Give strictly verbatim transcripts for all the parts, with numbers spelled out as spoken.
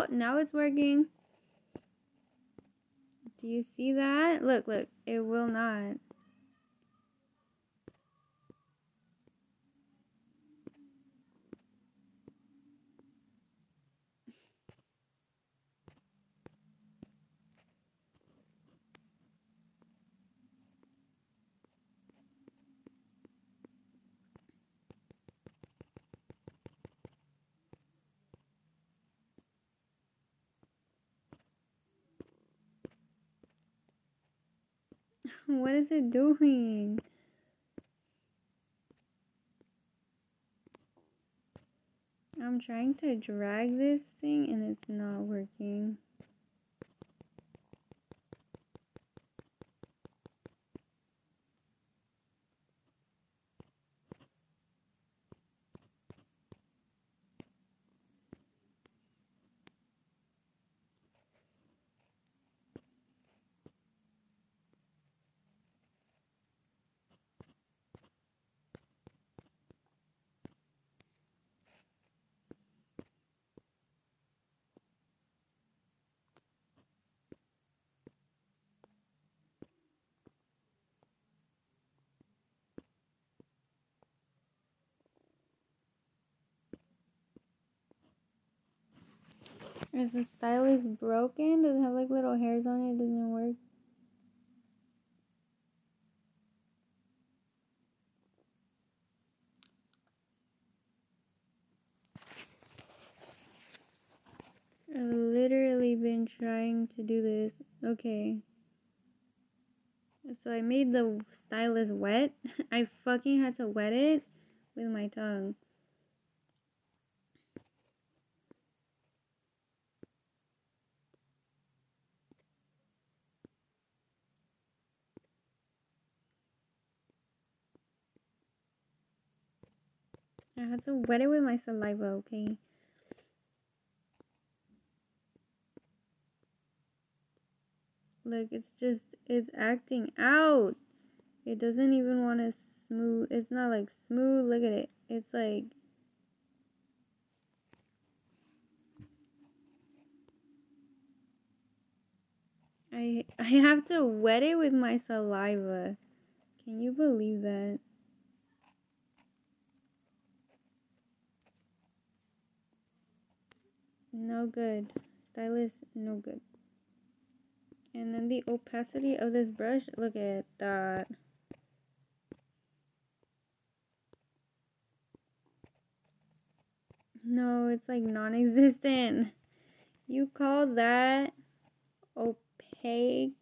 Oh, now it's working. Do you see that? Look, look. It will not. What is it doing? I'm trying to drag this thing and it's not working. Is the stylus broken? Does it have like little hairs on it? Doesn't work? I've literally been trying to do this. Okay. So I made the stylus wet. I fucking had to wet it with my tongue. I had to wet it with my saliva, okay? Look, it's just, it's acting out. It doesn't even want to smooth. It's not like smooth. Look at it. It's like, I, I have to wet it with my saliva. Can you believe that? No good. Stylus, no good. And then the opacity of this brush, look at that. No, it's like non-existent. You call that opaque?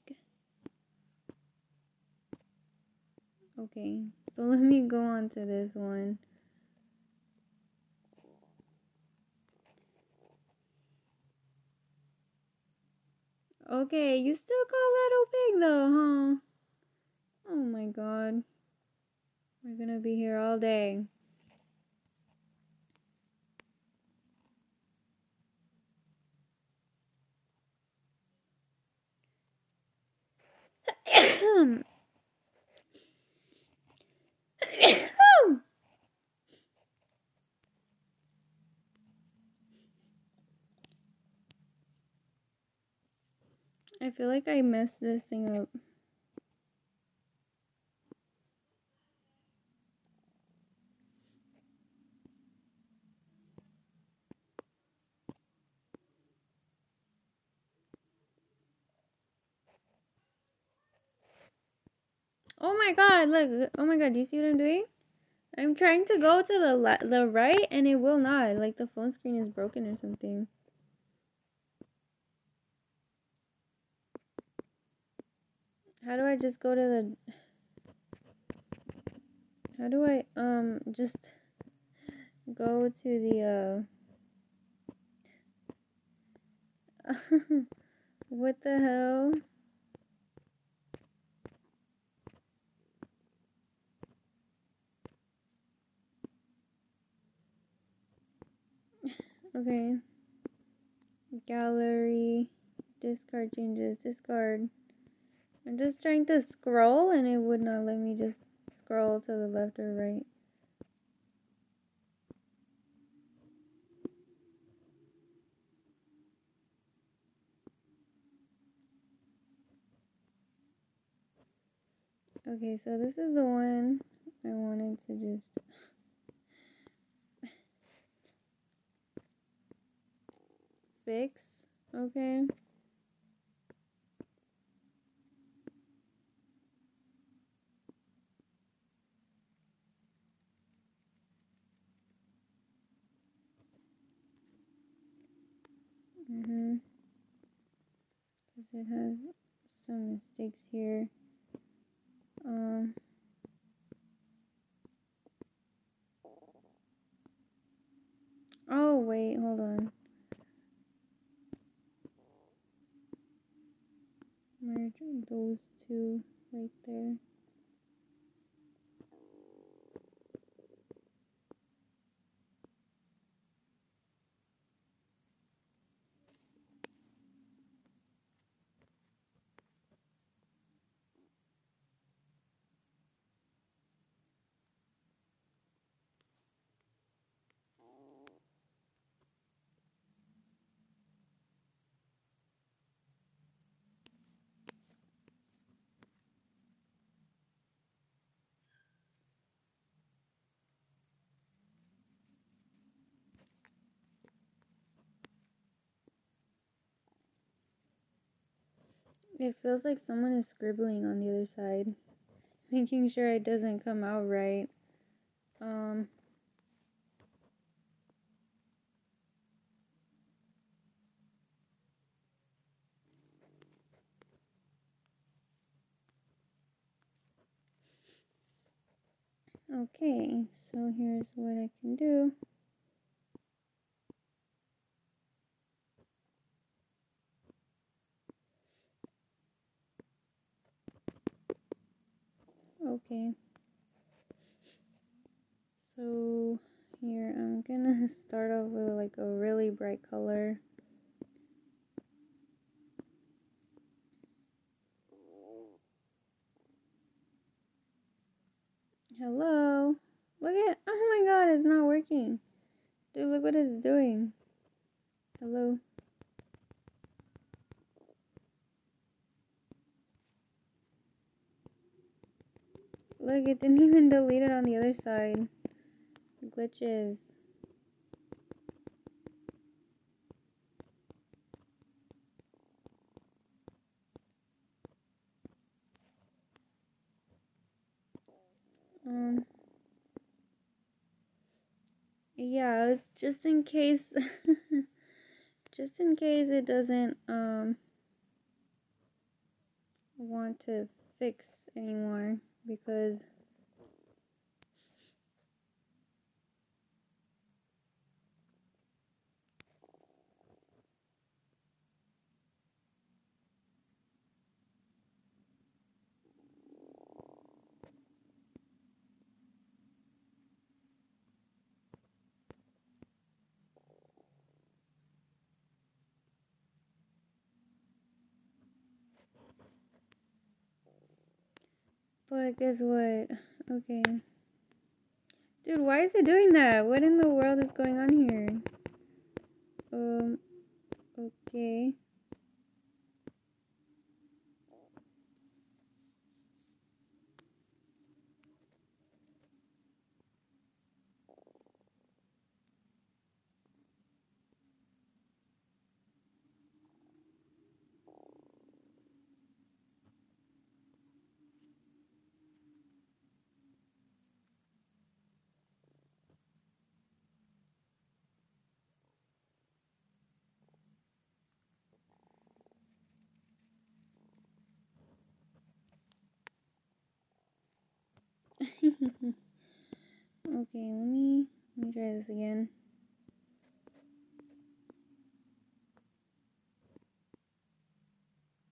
Okay, so let me go on to this one. Okay, you still call that opaque though, huh? Oh my god. We're gonna be here all day. I feel like I messed this thing up. Oh my god, look. Oh my god, do you see what I'm doing? I'm trying to go to the le the right and it will not. Like the phone screen is broken or something. How do I just go to the... How do I, um, just go to the, uh... what the hell? Okay. Gallery. Discard changes. Discard. I'm just trying to scroll and it would not let me just scroll to the left or right. Okay, so this is the one I wanted to just fix, okay? Mm-hmm. Because it has some mistakes here. Um... Oh, wait, hold on. Merge those two right there. It feels like someone is scribbling on the other side, making sure it doesn't come out right. Um, okay, so here's what I can do. Okay. So here I'm gonna start off with like a really bright color. Hello? Look at, oh my god, it's not working. Dude, look what it's doing. Hello? Look, it didn't even delete it on the other side. Glitches. Um, yeah, it's just in case, just in case it doesn't, um, want to fix anymore, because but guess what? Okay. Dude, why is it doing that? What in the world is going on here? Um, okay. Okay, let me let me try this again.